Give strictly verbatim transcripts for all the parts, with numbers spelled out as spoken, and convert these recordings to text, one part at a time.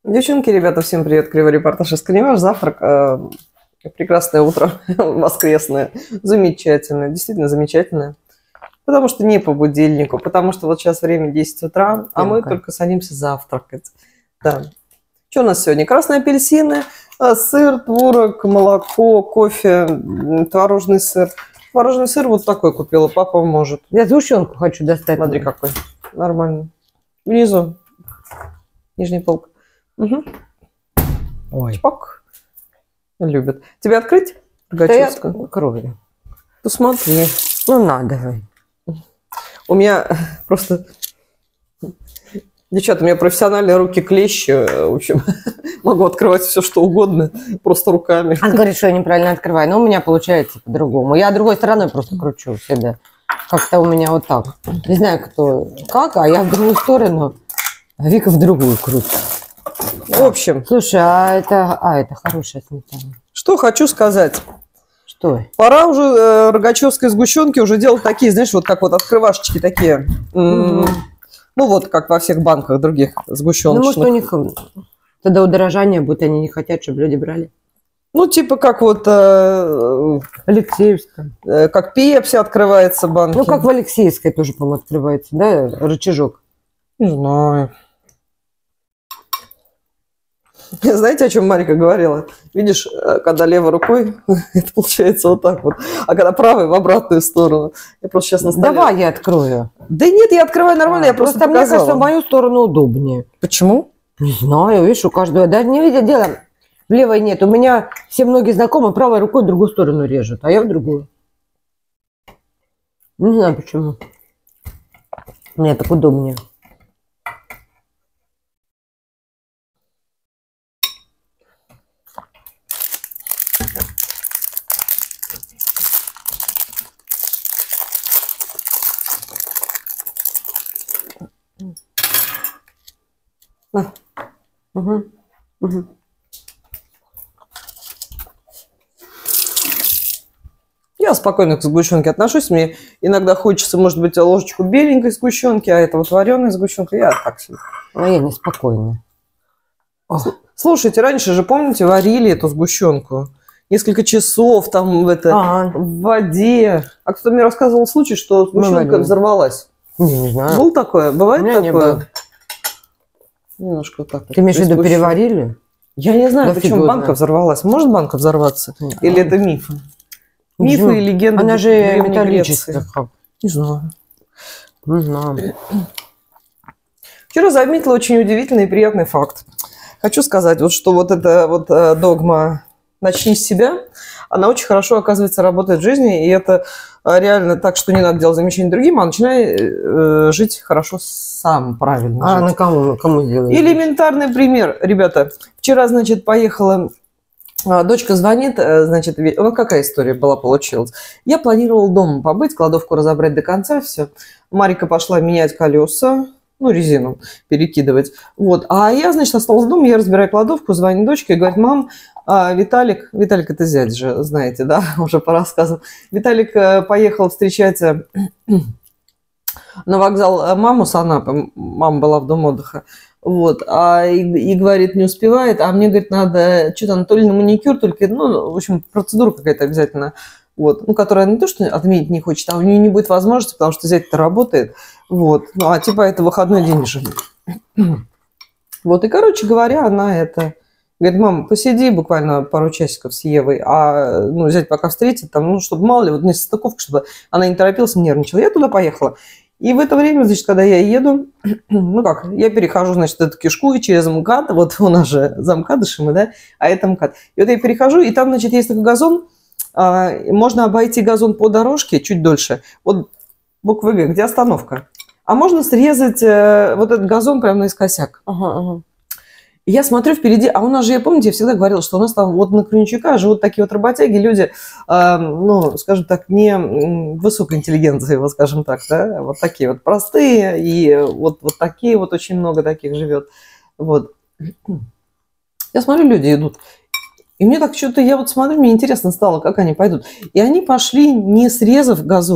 Девчонки, ребята, всем привет. Кривой репортаж из Каневаш. Завтрак. Э, прекрасное утро, воскресное. Замечательное, действительно замечательное. Потому что не по будильнику, потому что вот сейчас время десять утра, а мы только садимся завтракать. Да. Что у нас сегодня? Красные апельсины, сыр, творог, молоко, кофе, творожный сыр. Творожный сыр вот такой купила, папа может. Я сгущенку хочу достать. Смотри, какой. Нормально. Внизу. Нижняя полка. Угу. Ой. Чпок. Любят. Тебе открыть? Да я открою. Ну смотри. Ну надо. У меня просто... Девчата, у меня профессиональные руки клещи. В общем, могу открывать все, что угодно. Просто руками. Он говорит, что я неправильно открываю. Но у меня получается по-другому. Я другой стороной просто кручу всегда. Как-то у меня вот так. Не знаю, кто как, а я в другую сторону, а Вика в другую крутит. В общем. Слушай, а это, а, это хорошая сметана. Что хочу сказать. Что? Пора уже э, рогачевской сгущенки уже делать такие, знаешь, вот как вот открывашечки такие. Угу. Ну вот, как во всех банках других сгущеночных. Ну, может, у них тогда удорожание будет, они не хотят, чтобы люди брали. Ну, типа как вот... Э, Алексеевская. Э, как Пепси открывается банки. Ну, как в Алексеевской тоже, по-моему, открывается, да, рычажок? Не знаю. Знаете, о чем Марика говорила? Видишь, когда левой рукой, это получается вот так вот, а когда правой в обратную сторону. Я просто сейчас на столе... Давай я открою. Да нет, я открываю нормально, а, я просто, просто мне кажется, в мою сторону удобнее. Почему? Не знаю, видишь, у каждого... Да не видя дело, в левой нет. У меня все многие знакомые правой рукой в другую сторону режут, а я в другую. Не знаю почему. Мне так удобнее. На. Угу. Угу. Я спокойно к сгущенке отношусь. Мне иногда хочется, может быть, ложечку беленькой сгущенки, а это вот вареная сгущенка. Я так себе. А я неспокойна. Слушайте, раньше же, помните, варили эту сгущенку? Несколько часов там в, это, а -а. в воде. А кто-то мне рассказывал случай, что сгущенка взорвалась. Не, не знаю. Был такое? Бывает такое? Не было. Немножко так. Ты имеешь в виду переварили? Я не знаю, да почему банка знает. взорвалась. Может банка взорваться? А -а. Или это мифы? Мифы Джу. и легенды. Она же металлическая. Не знаю. Не знаю. Вчера заметила очень удивительный и приятный факт. Хочу сказать, вот, что вот эта вот э, догма «начни с себя», она очень хорошо, оказывается, работает в жизни. И это э, реально так, что не надо делать замечания другим, а начинай э, жить хорошо сам, правильно. А жить. на кому, кому делаешь? Элементарный пример, ребята. Вчера, значит, поехала... Дочка звонит, значит, ну какая история была, получилась. Я планировала дома побыть, кладовку разобрать до конца, все. Марика пошла менять колеса, ну, резину перекидывать. Вот. А я, значит, осталась дома, я разбираю кладовку, звонит дочка и говорит: мам, Виталик, Виталик это зять же, знаете, да, уже по рассказам. Виталик поехал встречать на вокзал маму с Анапы, мама была в дом отдыха. Вот, а, и, и говорит, не успевает, а мне, говорит, надо что-то, ну, то ли на маникюр, только, ну, в общем, процедура какая-то обязательно, вот, ну, которая не то, что отменить не хочет, а у нее не будет возможности, потому что зять-то работает, вот, ну, а типа это выходной день же. Вот, и, короче говоря, она это, говорит: мам, посиди буквально пару часиков с Евой, а, ну, зять пока встретит, там, ну, чтобы, мало ли, вот не состыковка, чтобы она не торопилась, не нервничала. Я туда поехала. И в это время, значит, когда я еду, ну как, я перехожу, значит, эту кишку и через МКАД, вот у нас же за МКАДышем, да, а это МКАД. И вот я перехожу, и там, значит, есть такой газон, а, можно обойти газон по дорожке чуть дольше, вот буквы Г, где остановка. А можно срезать э, вот этот газон прямо наискосяк. Ага, ага. И я смотрю впереди, а у нас же, я помните, я всегда говорила, что у нас там вот на Кринчука живут такие вот работяги, люди, э, ну, скажем так, не высокой интеллигенции, вот скажем так, да, вот такие вот простые, и вот, вот такие вот очень много таких живет, вот. Я смотрю, люди идут, и мне так что-то, я вот смотрю, мне интересно стало, как они пойдут. И они пошли, не срезав газон,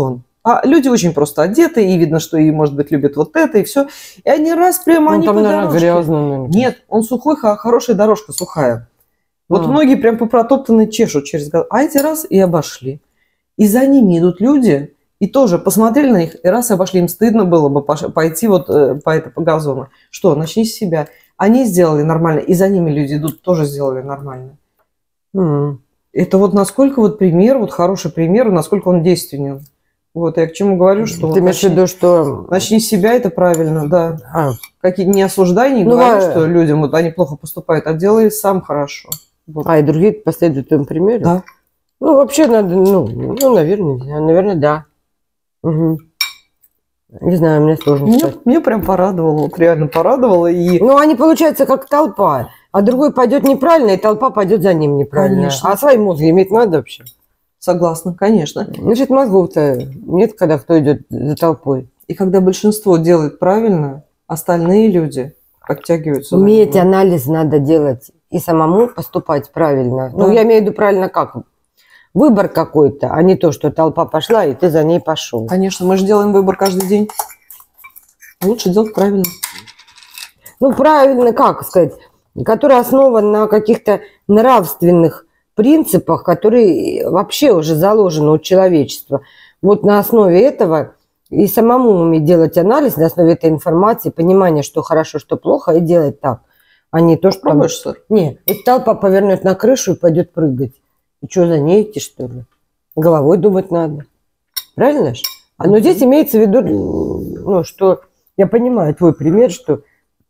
А люди очень просто одеты, и видно, что и, может быть, любят вот это, и все. И они раз прямо, Ну, они там, по наверное, дорожке. грязно, наверное. Нет, он сухой, х- хорошая дорожка сухая. Вот А. многие прям по протоптанной чешут через газ. А эти раз и обошли. И за ними идут люди, и тоже посмотрели на них, и раз обошли. Им стыдно было бы пош- пойти вот э, по, это, по газону. Что, начни с себя. Они сделали нормально, и за ними люди идут, тоже сделали нормально. М. Это вот насколько вот пример, вот хороший пример, насколько он действенен. Вот я к чему говорю, что Ты вот имеешь в начни, виду, что... начни с себя, это правильно, да. А, Как и не осуждай, не Ну, говори, а- что людям вот они плохо поступают, а делай сам хорошо. Вот. а, и другие последуют твоему примеру? Да. Ну, вообще надо, ну, ну наверное, наверное, да. Угу. Не знаю, мне сложно Мне, сказать. мне прям порадовало, вот реально порадовало. И Ну, они, получается, как толпа. А другой пойдет неправильно, и толпа пойдет за ним неправильно. Конечно. А свои мозги иметь надо вообще? согласна, конечно. Значит, мозгов-то нет, когда кто идет за толпой. И когда большинство делает правильно, остальные люди подтягиваются. за Уметь ними. анализ надо делать и самому поступать правильно. Ну, Да. я имею в виду правильно как? Выбор какой-то, а не то, что толпа пошла, и ты за ней пошел. Конечно, мы же делаем выбор каждый день. Лучше делать правильно. Ну, правильно, как сказать, который основан на каких-то нравственных принципах, которые вообще уже заложены у человечества. Вот на основе этого и самому уметь делать анализ, на основе этой информации, понимание, что хорошо, что плохо, и делать так, а не то, что... там- Пробуешь, сыр? Не, эта толпа повернет на крышу и пойдет прыгать. И что, за ней идти, что ли? Головой думать надо. Правильно ж? А но здесь имеется в виду, ну, что я понимаю твой пример, что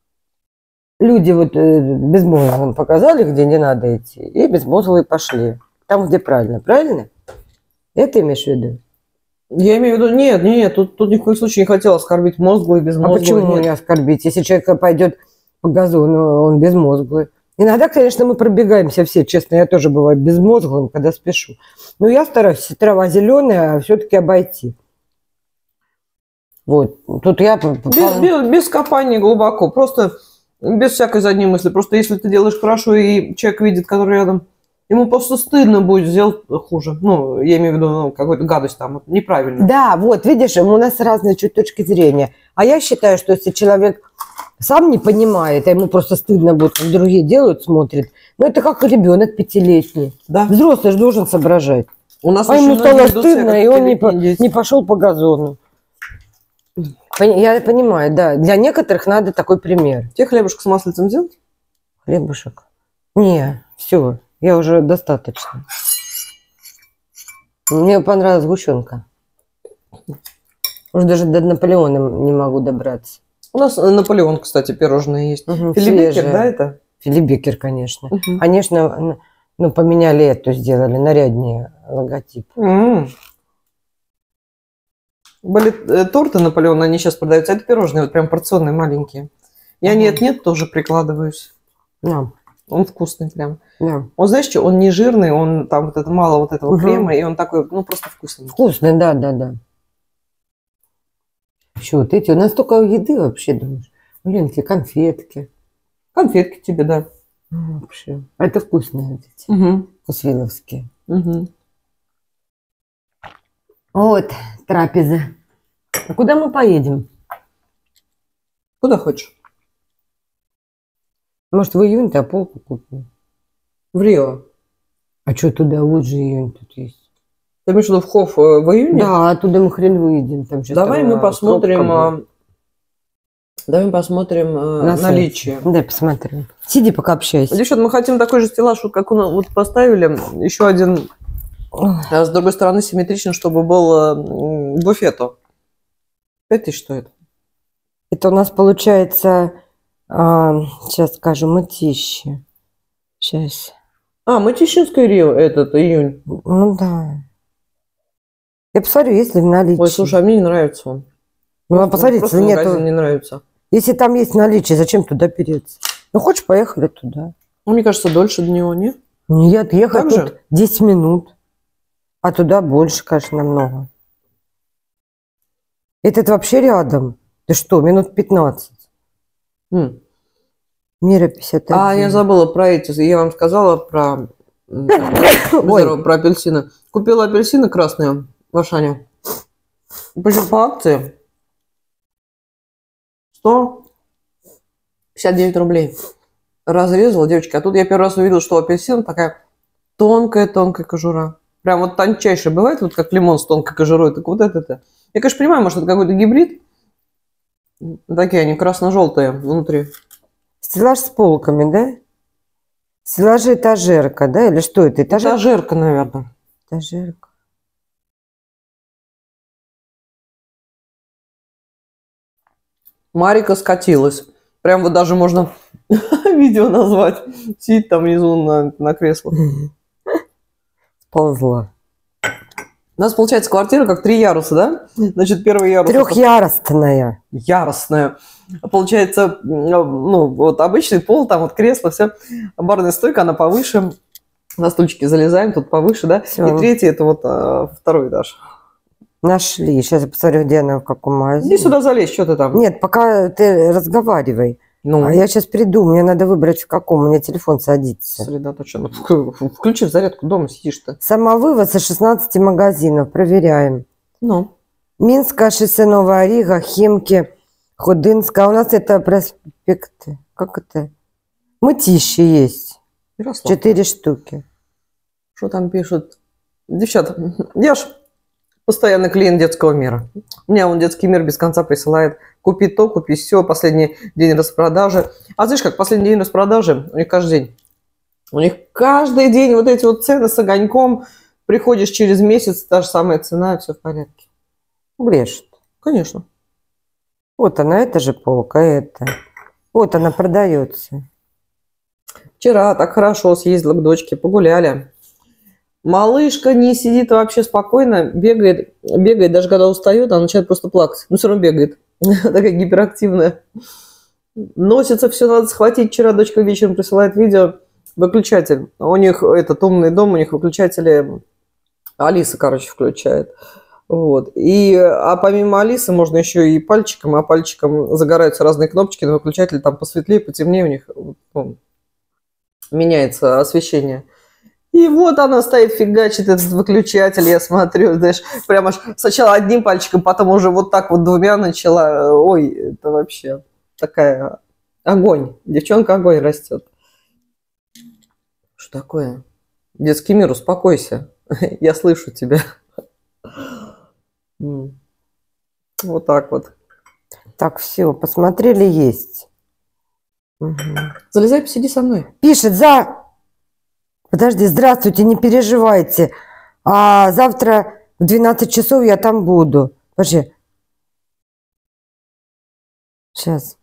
люди вот э, безмозглым показали, где не надо идти, и безмозглые пошли. Там, где правильно. Правильно? Это имеешь в виду? Я имею в виду, нет, нет, тут, тут ни в коем случае не хотела оскорбить мозглый, А безмозглый. почему нет. не оскорбить? Если человек пойдет по газону, он безмозглый. Иногда, конечно, мы пробегаемся все, честно, я тоже бываю безмозглым, когда спешу. Но я стараюсь, если трава зеленая, все-таки обойти. Вот. Тут я... Без, без, без копания глубоко, просто без всякой задней мысли. Просто если ты делаешь хорошо, и человек видит, который рядом, ему просто стыдно будет сделать хуже. Ну, я имею в виду, ну, какую-то гадость там, неправильно. Да, вот, видишь, у нас разные чуть точки зрения. А я считаю, что если человек сам не понимает, а ему просто стыдно будет, как другие делают, смотрит, ну, это как ребенок пятилетний. Да. Взрослый же должен соображать. У нас А очень ему многие стало ведут себя стыдно, как и он не, по- пятилетние дети. не пошел по газону. Пон- Я понимаю, да. Для некоторых надо такой пример. Тебе хлебушек с маслицем сделать? Хлебушек. Не, все, я уже достаточно. Мне понравилась сгущенка. Уже даже до Наполеона не могу добраться. У нас Наполеон, кстати, пирожные есть. Мгм, Филибекер, свежее. да, это? Филибекер, конечно. Мгм. Конечно, ну, поменяли эту, сделали наряднее логотип. М. Были э, торты Наполеона, они сейчас продаются. Это пирожные, вот прям порционные, маленькие. Я Ага. нет-нет тоже прикладываюсь. Да, Он вкусный прям. да. Он, знаешь что, он не жирный, он там вот это мало вот этого Мгм. крема, и он такой, ну, просто вкусный. Вкусный, да, да, да. Еще вот эти, у нас столько еды вообще, думаешь. Блин, эти конфетки. Конфетки тебе, да. Ну, вообще. А это вкусные вот эти, Угу. вкусвилловские. Угу. Вот, трапеза. А куда мы поедем? Куда хочешь? Может, в июнь-то полку купим? В Рио. А что туда? Вот же июнь тут есть. Ты имеешь в виду в Хофф э, в июне? Да, оттуда мы хрен выйдем. Там сейчас Давай там, мы а, посмотрим, пробка будет. а, давай мы посмотрим э, На сайте. наличие. Дай посмотрим. Сиди, пока общайся. Девчат, мы хотим такой же стеллаж, вот как у нас, вот поставили, еще один, Ой. а с другой стороны симметрично, чтобы был э, м, буфету. Пять тысяч стоит. Это у нас получается, а, сейчас скажу, мытищи. Сейчас. А, Мытищинское Рио, этот, июнь. Ну да. Я посмотрю, есть ли в наличии. Ой, слушай, а мне не нравится он. Ну, а Просто- посмотрите, просто нету. магазин не нравится. Если там есть наличие, зачем туда переться? Ну, хочешь, поехали туда. Ну, мне кажется, дольше до него, не? Нет, ехать Так тут же? десять минут. А туда больше, конечно, намного. Этот вообще рядом. Ты что, минут пятнадцать. М. Мира пятьдесят один. А, я забыла про эти. Я вам сказала про, м, Ой. здорово, про апельсины. Купила апельсины красные в Ашане. Причем по акции сто пятьдесят девять рублей. Разрезала, девочки. А тут я первый раз увидела, что апельсин такая тонкая-тонкая кожура. Прям вот тончайшая бывает, вот как лимон с тонкой кожурой. Так вот это-то. Я, конечно, понимаю, может, это какой-то гибрид. Такие они красно-желтые внутри. Стеллаж с полками, да? Стеллажи этажерка, да? Или что это? Этажерка, Этажерка, наверное. этажерка. Марика скатилась. Прям вот даже можно видео назвать. Сидит там внизу на, на креслах. Ползла. У нас получается квартира как три яруса, да? Значит, первый ярус... Трехъярусная. Яростная. Получается, ну, вот обычный пол, там вот кресло, все. Барная стойка, она повыше. На стульчики залезаем, тут повыше, да? Всё. И третий, это вот а, второй этаж. Нашли. Сейчас я посмотрю, где она, в каком магазине. Иди сюда залезь, что ты там? Нет, пока ты разговаривай. Ну, А я сейчас приду, мне надо выбрать, в каком у меня телефон садится. сосредоточенно. Включи в зарядку, дома сидишь-то. Самовывоз из шестнадцати магазинов. Проверяем. Ну. Минское шоссе Новая Рига, Химки, Ходынская. А у нас это проспекты. Как это? Мытищи есть. Ярослав. Четыре штуки. Что там пишут? Девчата, я ж постоянный клиент детского мира. У меня он детский мир без конца присылает. Купи то, купи все, последний день распродажи. А знаешь, как последний день распродажи? У них каждый день. У них каждый день вот эти вот цены с огоньком. Приходишь через месяц, та же самая цена, и все в порядке. Брешет. Конечно. Вот она, эта же полка, это. Вот она продается. Вчера так хорошо съездила к дочке, погуляли. Малышка не сидит вообще спокойно, бегает, бегает, даже когда устает, она начинает просто плакать. Но все равно бегает. Такая гиперактивная. Носится, все надо схватить. Вчера дочка вечером присылает видео. Выключатель. У них этот умный дом, у них выключатели Алиса, короче, включает. Вот. И, а помимо Алисы можно еще и пальчиком, а пальчиком загораются разные кнопочки на выключателе, там посветлее, потемнее у них ну, меняется освещение. И вот она стоит, фигачит этот выключатель, я смотрю, знаешь, прямо аж сначала одним пальчиком, потом уже вот так вот двумя начала. Ой, это вообще такая огонь. Девчонка огонь растет. Что такое? Детский мир, успокойся. Я слышу тебя. Вот так вот. Так, все, посмотрели, есть. Угу. Залезай, посиди со мной. Пишет за... Подожди, здравствуйте, не переживайте. А завтра в двенадцать часов я там буду. Подожди. Сейчас.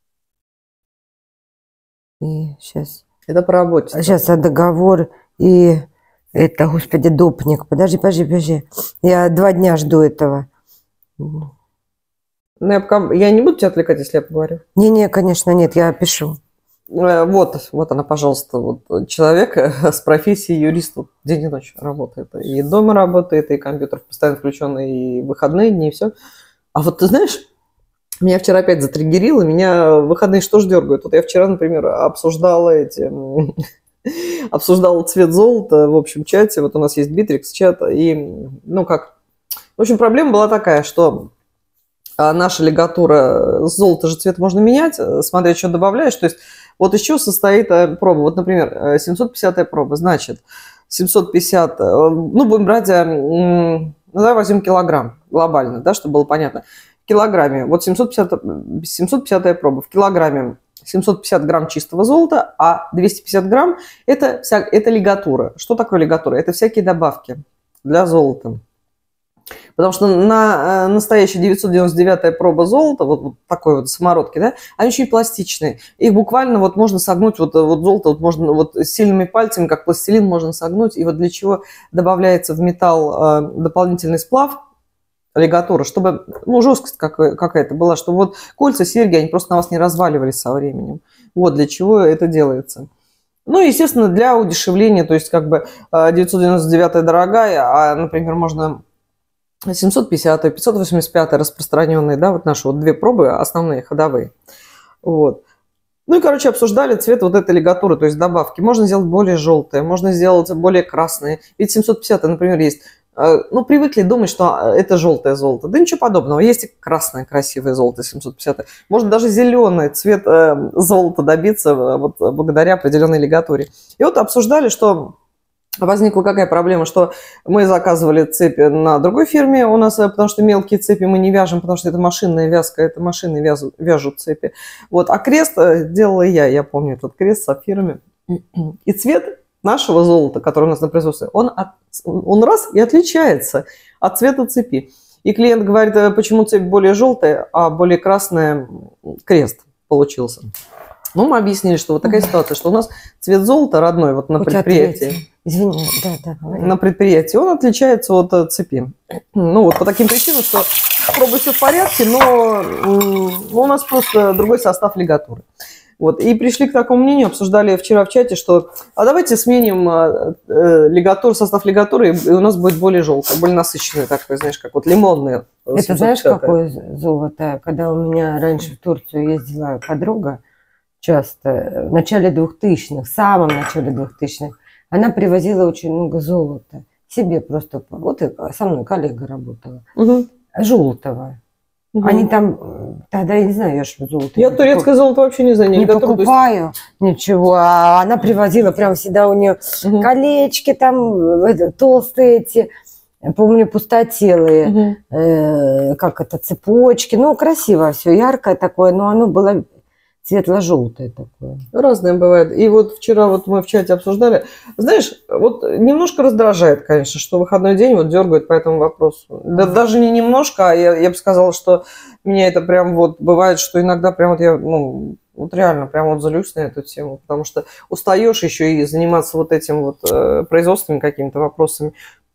И сейчас. Это по работе. Сейчас, а договор и это, господи, допник. Подожди, подожди, подожди. Я два дня жду этого. Ну, я, пока... я не буду тебя отвлекать, если я поговорю. Не-не, конечно, нет, я пишу. Вот, вот она, пожалуйста, вот человек с профессией юриста день и ночь работает. И дома работает, и компьютер постоянно включен, и выходные дни, и все. А вот ты знаешь, меня вчера опять затриггерило, меня выходные что ж дергают. Вот я вчера, например, обсуждала эти... обсуждала цвет золота в общем чате. Вот у нас есть Битрикс чат, и, ну как... В общем, проблема была такая, что... наша лигатура, золото же цвет можно менять, смотря, что добавляешь. То есть вот из чего состоит проба. Вот, например, семьсот пятидесятая проба. Значит, семьсот пятьдесят, ну, будем брать, ну, давай возьмем килограмм глобально, да, чтобы было понятно. В килограмме, вот семьсот пятьдесят, семьсот пятидесятая проба. В килограмме семьсот пятьдесят грамм чистого золота, а двести пятьдесят грамм это, вся, это лигатура. Что такое лигатура? Это всякие добавки для золота. Потому что на настоящая девятьсот девяносто девятая проба золота, вот, вот такой вот самородки, да, они очень пластичные. Их буквально вот можно согнуть, вот, вот золото вот можно вот сильными пальцами, как пластилин, можно согнуть. И вот для чего добавляется в металл э, дополнительный сплав, лигатура, чтобы, ну, жесткость какая- какая-то была, чтобы вот кольца, серьги, они просто на вас не разваливались со временем. Вот для чего это делается. Ну, естественно, для удешевления, то есть как бы девятьсот девяносто девятая дорогая, а, например, можно... семьсот пятидесятая, пятьсот восемьдесят пятая распространенные, да, вот наши вот две пробы основные, ходовые. Вот. Ну и, короче, обсуждали цвет вот этой лигатуры, то есть добавки. Можно сделать более желтые, можно сделать более красные. Ведь семьсот пятидесятая, например, есть ну, привыкли думать, что это желтое золото. Да ничего подобного. Есть и красное красивое золото семьсот пятьдесят. Можно даже зеленый цвет э, золота добиться вот, благодаря определенной лигатуре. И вот обсуждали, что возникла какая проблема, что мы заказывали цепи на другой фирме у нас, потому что мелкие цепи мы не вяжем, потому что это машинная вязка, это машины вяжут, вяжут цепи. Вот. А крест делала я, я помню этот крест с сапфирами. И цвет нашего золота, который у нас на производстве, он, от, он раз и отличается от цвета цепи. И клиент говорит, почему цепь более желтая, а более красная крест получился. Ну, мы объяснили, что вот такая ситуация, что у нас цвет золота родной вот на Хоть предприятии. ответь. Извини, да, да. Говори. На предприятии он отличается от цепи. Ну, вот по таким причинам, что пробы все в порядке, но у нас просто другой состав лигатуры. Вот. И пришли к такому мнению, обсуждали вчера в чате, что а давайте сменим э, лигатур, состав лигатуры, и у нас будет более желтый, более насыщенный такой, знаешь, как вот лимонный. Это знаешь, какое золото? Когда у меня раньше в Турцию ездила подруга, часто, в начале двухтысячных, в самом начале двухтысячных, она привозила очень много золота. Себе просто, вот и со мной коллега работала, угу. Желтого. Угу. Они там, тогда я не знаю, я что золото. Я турецкое золото вообще не знаю. Не покупаю есть... ничего. А она привозила прям всегда у нее угу. колечки там, толстые эти, помню, пустотелые, угу. э, как это, цепочки. Ну, красиво все, яркое такое, но оно было светло-желтое такое. Разное бывает. И вот вчера вот мы в чате обсуждали. Знаешь, вот немножко раздражает, конечно, что выходной день вот дергают по этому вопросу. Да, даже не немножко, а я, я бы сказала, что меня это прям вот бывает, что иногда прям вот я, ну, вот реально прям вот злюсь на эту тему, потому что устаешь еще и заниматься вот этим вот э, производственными какими-то вопросами.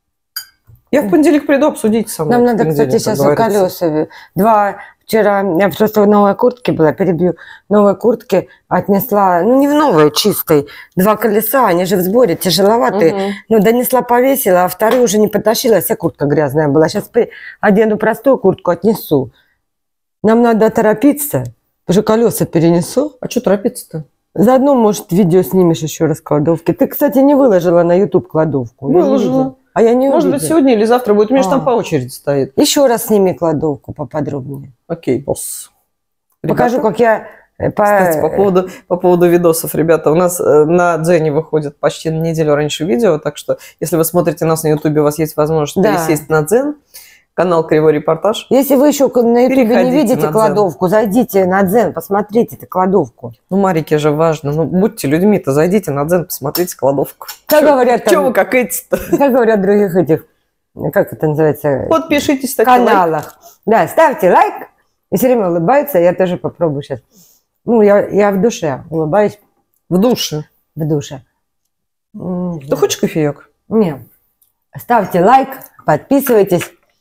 Я в понедельник приду, обсудить со мной. Нам надо, кстати, сейчас у колеса. Два... Вчера я просто в новой куртке была, перебью, новой куртке отнесла, ну не в новой, чистой, два колеса, они же в сборе, тяжеловатые. Угу. Ну, донесла, повесила, а вторую уже не потащила, вся куртка грязная была. Сейчас одену простую куртку, отнесу. Нам надо торопиться, уже колеса перенесу. А что торопиться-то? Заодно, может, видео снимешь еще раз кладовки. Ты, кстати, не выложила на YouTube кладовку. Выложила. А я не Может увидела. быть, сегодня или завтра будет. У меня же а. там по очереди стоит. Еще раз сними кладовку поподробнее. Окей, босс. Покажу, как я... По... Кстати, по поводу, по поводу видосов, ребята, у нас на Дзене выходит почти на неделю раньше видео, так что, если вы смотрите нас на Ютубе, у вас есть возможность да. пересесть на Дзен. Канал Кривой Репортаж. Если вы еще на Ютубе не видите кладовку, зайдите на Дзен, посмотрите эту кладовку. Ну, Марике же важно. Ну, будьте людьми-то, зайдите на Дзен, посмотрите кладовку. Как Чё, говорят, Чего вы как эти-то? Как говорят других этих, как это называется? Подпишитесь в каналах. Да, ставьте лайк. И все время улыбаются. Я тоже попробую сейчас. Ну, я, я в душе улыбаюсь. В душе? В душе. Ты хочешь кофеек? Нет. Ставьте лайк, подписывайтесь.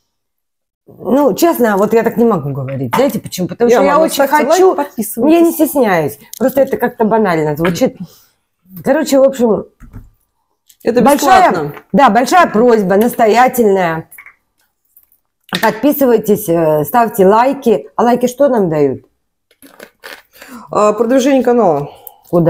Ну, честно, вот я так не могу говорить. Знаете почему? Потому я что я очень хочу, лайк, я не стесняюсь. Просто это как-то банально звучит. Короче, в общем, это большая, да, большая просьба, настоятельная. Подписывайтесь, ставьте лайки. А лайки что нам дают? А, продвижение канала. Куда?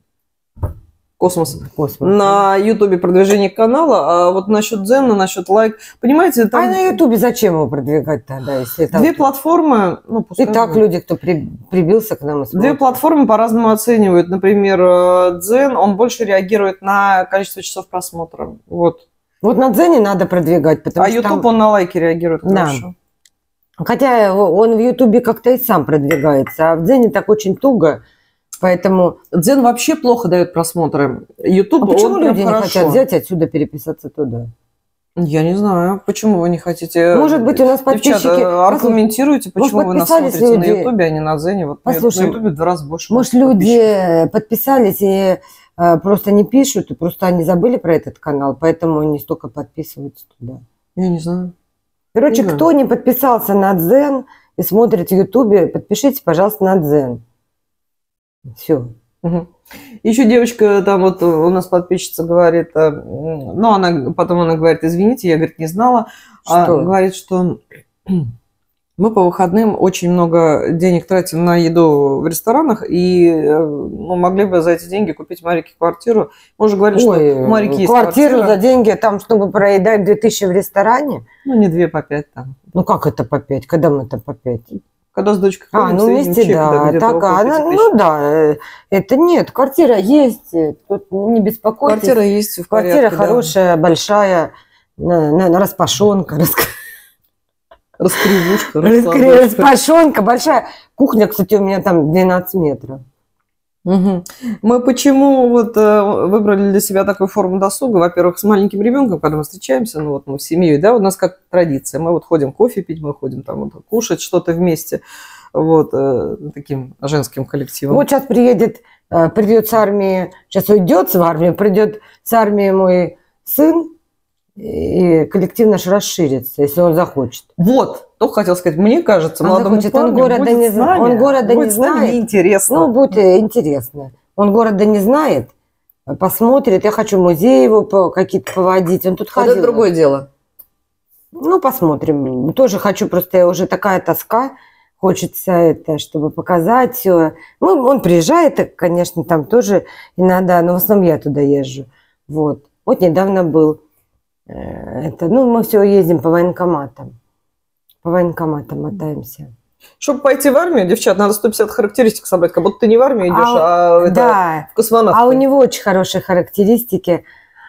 Космос. Космос. На Ютубе продвижение канала, а вот насчет Дзена, насчет лайк, понимаете, там... А на Ютубе зачем его продвигать тогда, если это... Две платформы, ну, пускай... И так люди, кто при... прибился к нам и смотрит. Две платформы по-разному оценивают. Например, Дзен, он больше реагирует на количество часов просмотра. Вот. Вот на Дзене надо продвигать, потому а что Ютуб, там... он на лайки реагирует да. хорошо. Хотя он в Ютубе как-то и сам продвигается, а в Дзене так очень туго. Поэтому Дзен вообще плохо дает просмотры. YouTube, а почему он люди не хорошо. хотят взять отсюда переписаться туда? Я не знаю, почему вы не хотите. Может быть, у нас подписчики... Девчата, аргументируйте, почему может, вы нас смотрите люди... на Ютубе, а не на Дзене. Вот послушай, на Ютубе в два раза больше. Может, люди подписались и а, просто не пишут, и просто они забыли про этот канал, поэтому они столько подписываются туда. Я не знаю. Короче, не кто знаю. не подписался на Дзен и смотрит в Ютубе, подпишитесь, пожалуйста, на Дзен. Все. Угу. Еще девочка там вот у нас подписчица говорит, ну она потом она говорит, извините, я говорит не знала, что? А говорит, что Мы по выходным очень много денег тратим на еду в ресторанах, и ну, могли бы за эти деньги купить Марике квартиру. Мы уже говорили, Ой, что у Марики есть квартиру квартира. за деньги, там, чтобы проедать две тысячи в ресторане? Ну, не две по пять там. Ну, как это по пять? Когда мы это по пять? Когда с дочкой А, ходим, ну вместе, да. Так, а она, ну да, это нет, квартира есть, тут не беспокойтесь. Квартира есть в порядке, Квартира да. хорошая, большая, на, на, на распашонка, раск... раскривушка, распашонка большая. Кухня, кстати, у меня там двенадцать метров. Угу. Мы почему вот выбрали для себя такую форму досуга? Во-первых, с маленьким ребенком, когда мы встречаемся, ну вот мы с семьей, да, у нас как традиция, мы вот ходим кофе пить, мы ходим там вот, кушать что-то вместе, вот таким женским коллективом. Вот сейчас приедет, придет с армии, сейчас уйдет с армии, придет с армии мой сын, и коллектив наш расширится, если он захочет. Вот, только хотел сказать, мне кажется, он молодому захочет, парню он города будет не с нами, он города будет не с нами знает. интересно. Ну, будет интересно. Он города не знает, посмотрит. Я хочу музей его по, какие-то поводить. Он тут вот ходил. Это другое дело. Ну, посмотрим. Тоже хочу, просто уже такая тоска. Хочется это, чтобы показать все. Ну, он приезжает, конечно, там тоже иногда, но в основном я туда езжу. Вот. Вот недавно был. Это, ну, мы все ездим по военкоматам. По военкоматам мотаемся. Чтобы пойти в армию, девчат, надо сто пятьдесят характеристик собрать, как будто ты не в армию идешь, а, а это да. в космонавты. А у него очень хорошие характеристики.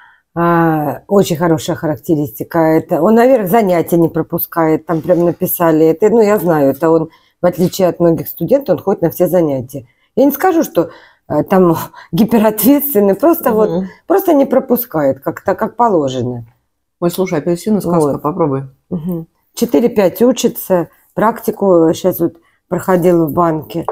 А, очень хорошая характеристика. Это, он, наверное, занятия не пропускает. Там прям написали. Это, ну, я знаю, это он, в отличие от многих студентов, он ходит на все занятия. Я не скажу, что там гиперответственный, просто угу. вот, просто не пропускает, как-то как положено. Ой, слушай, апельсины сказка, вот. Попробуй. Угу. четыре-пять учится, практику сейчас вот проходил в банке.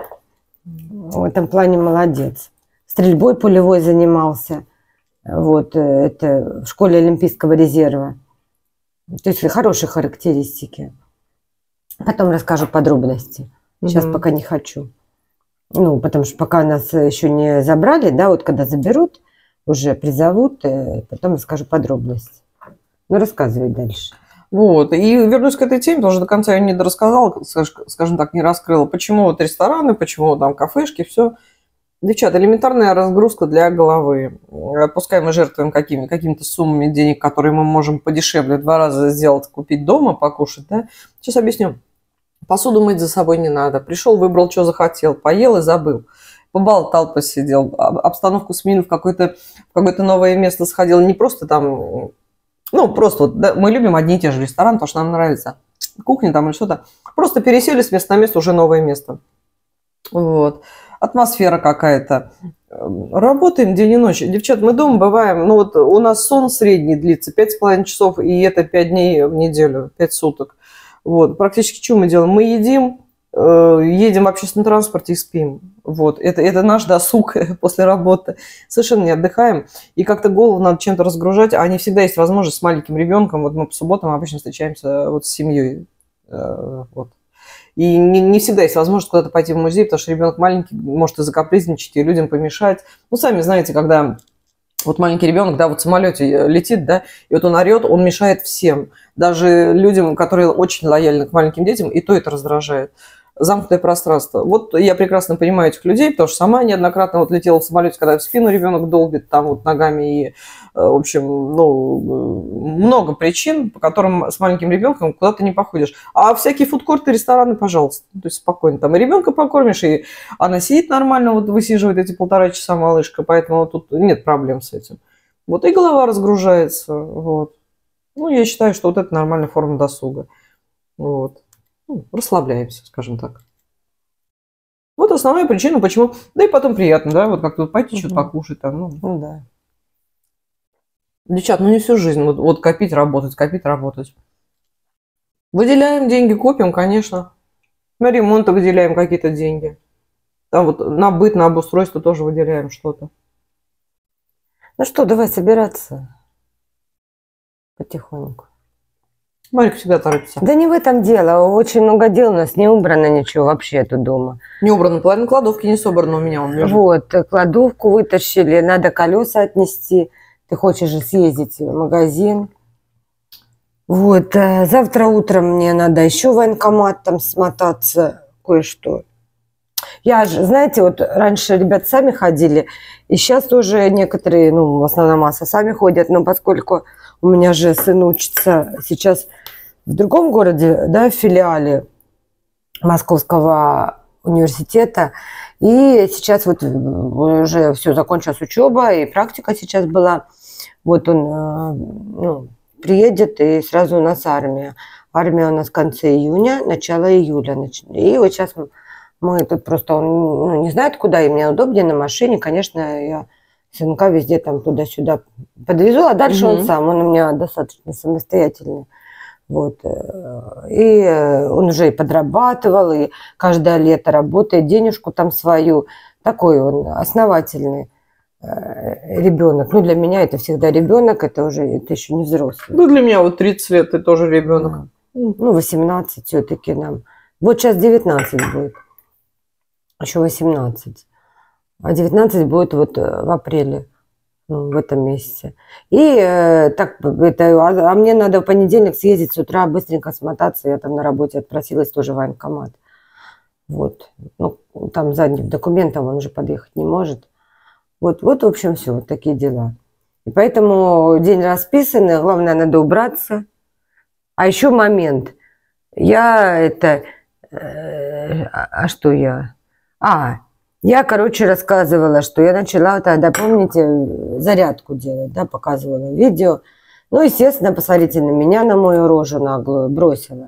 В этом плане молодец. Стрельбой пулевой занимался. Вот, это в школе Олимпийского резерва. То есть хорошие характеристики. Потом расскажу подробности. Сейчас угу. пока не хочу. Ну, потому что пока нас еще не забрали, да, вот когда заберут, уже призовут, потом расскажу подробности. Ну, рассказывай дальше. Вот, и вернусь к этой теме, потому что до конца я не дорассказала, скажем так, не раскрыла, почему вот рестораны, почему там кафешки, все. Девчата, элементарная разгрузка для головы. Пускай мы жертвуем какими, какими-то суммами денег, которые мы можем подешевле два раза сделать, купить дома, покушать, да. Сейчас объясню. Посуду мыть за собой не надо. Пришел, выбрал, что захотел, поел и забыл. Поболтал, посидел, обстановку сменил, в какое-то, в какое-то новое место сходил. Не просто там... Ну, просто вот, да, мы любим одни и те же рестораны, потому что нам нравится кухня там или что-то. Просто пересели с места на место, уже новое место. Вот. Атмосфера какая-то. Работаем день и ночь. Девчат, мы дома бываем, ну вот у нас сон средний длится пять с половиной часов, и это пять дней в неделю, пять суток. Вот. Практически что мы делаем? Мы едим, э, едем в общественном транспорте и спим. Вот. Это, это наш досуг после работы. Совершенно не отдыхаем. И как-то голову надо чем-то разгружать. А не всегда есть возможность с маленьким ребенком. Вот мы по субботам обычно встречаемся вот с семьей. Э, вот. И не, не всегда есть возможность куда-то пойти в музей, потому что ребенок маленький, может и закапризничать, и людям помешать. Ну, сами знаете, когда вот маленький ребенок, да, вот в самолете летит, да, и вот он орет, он мешает всем. Даже людям, которые очень лояльны к маленьким детям, и то это раздражает. Замкнутое пространство. Вот я прекрасно понимаю этих людей, потому что сама неоднократно вот летела в самолете, когда в спину ребенок долбит там вот ногами. И, в общем, ну, много причин, по которым с маленьким ребенком куда-то не походишь. А всякие фудкорты, рестораны, пожалуйста. То есть спокойно. Там и ребенка покормишь, и она сидит нормально, вот высиживает эти полтора часа малышка, поэтому тут нет проблем с этим. Вот и голова разгружается. Вот. Ну, я считаю, что вот это нормальная форма досуга. Вот. Ну, расслабляемся, скажем так. Вот основная причина, почему. Да и потом приятно, да, вот как-то вот пойти, угу. что-то покушать там. Ну, ну да. Девчат, ну не всю жизнь. Вот, вот копить, работать, копить, работать. Выделяем деньги, копим, конечно. На ремонт выделяем какие-то деньги. Там вот на быт, на обустройство тоже выделяем что-то. Ну что, давай собираться потихоньку. Марик всегда торопится. Да не в этом дело. Очень много дел у нас. Не убрано ничего вообще тут дома. Не убрано. Половина кладовки не собрана у меня. Он лежит. Вот. Кладовку вытащили. Надо колеса отнести. Ты хочешь же съездить в магазин. Вот, э, завтра утром мне надо еще в военкомат там смотаться, кое-что. Я же, знаете, вот раньше ребят сами ходили, и сейчас тоже некоторые, ну, в основном масса сами ходят, но поскольку у меня же сын учится сейчас в другом городе, да, в филиале Московского университета, и сейчас вот уже все, закончилась учеба, и практика сейчас была, вот он, ну, приедет, и сразу у нас армия. Армия у нас в конце июня, начало июля. И вот сейчас мы тут просто, он ну, не знает, куда, и мне удобнее на машине. Конечно, я сынка везде там туда-сюда подвезу, а дальше угу. он сам. Он у меня достаточно самостоятельный. Вот. И он уже и подрабатывал, и каждое лето работает, денежку там свою. Такой он основательный ребенок. Ну, для меня это всегда ребенок, это уже, это еще не взрослый. Ну, для меня вот тридцать лет, ты тоже ребенок. Ну, восемнадцать все-таки нам. Вот сейчас девятнадцать будет. Еще восемнадцать. А девятнадцать будет вот в апреле, ну, в этом месяце. И э, так, это, а, а мне надо в понедельник съездить с утра, быстренько смотаться. Я там на работе отпросилась тоже в военкомат. Вот. Ну, там задним документом он уже подъехать не может. Вот, вот, в общем, все, вот такие дела. И поэтому день расписанный, главное, надо убраться. А еще момент. Я это... Э, а, а что я? А, я, короче, рассказывала, что я начала тогда, помните, зарядку делать, да, показывала видео. Ну, естественно, посмотрите на меня, на мою рожу наглую, бросила.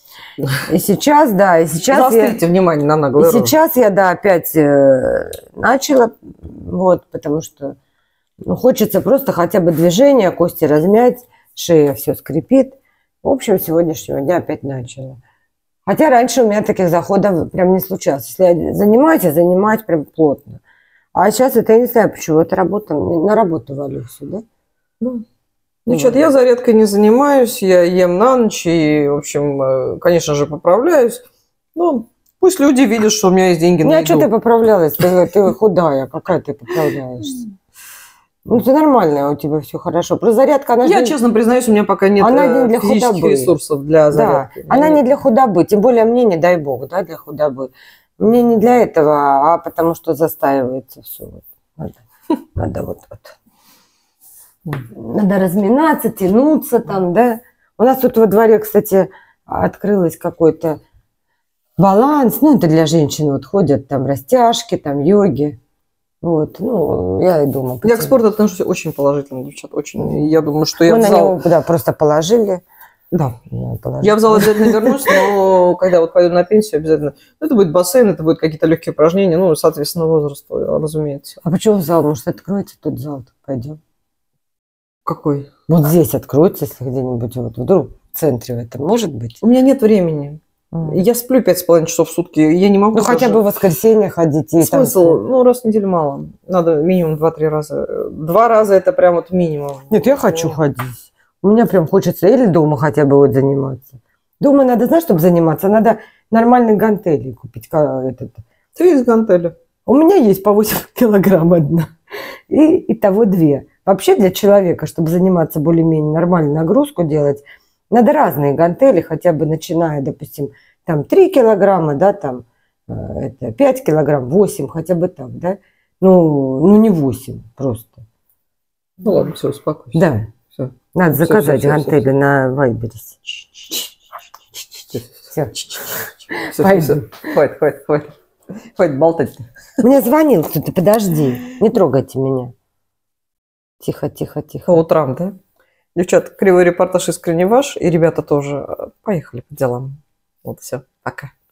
И сейчас, да, и сейчас Заострите я, внимание на наглую и рожу. Сейчас я, да, опять э, начала, вот, потому что ну, хочется просто хотя бы движение, кости размять, шея все скрипит. В общем, сегодняшнего дня опять начала. Хотя раньше у меня таких заходов прям не случалось. Если я занимаюсь, я занимаюсь прям плотно. А сейчас это я не знаю почему, это работа, на работу валюсь, да? Ну. Девчат, я зарядкой не занимаюсь, я ем на ночь и, в общем, конечно же, поправляюсь. Ну, пусть люди видят, что у меня есть деньги ну, на а еду. что ты поправлялась? Ты, ты худая, какая ты поправляешься? Ну, это нормально, у тебя все хорошо. Про зарядку она... Я, не... честно признаюсь, у меня пока нет она не для физических худобы. ресурсов для зарядки. Да, она не для худобы, тем более мне, не дай бог, да, для худобы. Мне не для этого, а потому что застаивается все. Надо, надо вот, вот. Надо разминаться, тянуться там, да. У нас тут во дворе, кстати, открылось какой-то баланс. Ну, это для женщин вот ходят там растяжки, там йоги. Вот, ну, я и думаю. Я к спорту отношусь очень положительно, девчат, очень. Я думаю, что я Мы в зал... на него, да, просто положили. Да. Положили. Я в зал обязательно вернусь, но когда вот пойду на пенсию, обязательно. Это будет бассейн, это будут какие-то легкие упражнения, ну, соответственно, возрасту, разумеется. А почему в зал? Может, откроется тут зал? Пойдем. Какой? Вот здесь откроется, если где-нибудь вот вдруг в центре в этом, может быть? У меня нет времени. Mm. Я сплю пять с половиной часов в сутки, я не могу. Ну, даже... хотя бы в воскресенье ходить. И смысл? там... Ну, раз в неделю мало. Надо минимум два-три раза. Два раза это прям вот минимум. Нет, я хочу mm. ходить. У меня прям хочется или дома хотя бы вот заниматься. Дома надо, знаешь, чтобы заниматься, надо нормальные гантели купить. Этот. Ты есть гантели? У меня есть по восемь килограмм одна. И, и того две. Вообще для человека, чтобы заниматься более-менее нормальную нагрузку делать, надо разные гантели, хотя бы начиная, допустим, там три килограмма, да, там это, пять килограмм, восемь, хотя бы так, да. Ну, ну не восемь просто. Ну ладно, все, успокойся. Да. Все. Надо все, заказать все, все, гантели все, все. на Вайбере. Все. Все, все. Хватит, хватит, хватит. Хватит болтать. Мне звонил кто-то, подожди, не трогайте меня. Тихо, тихо, тихо. По утрам, да? Девчат, кривой репортаж искренне ваш, и ребята тоже. Поехали по делам. Вот все, пока.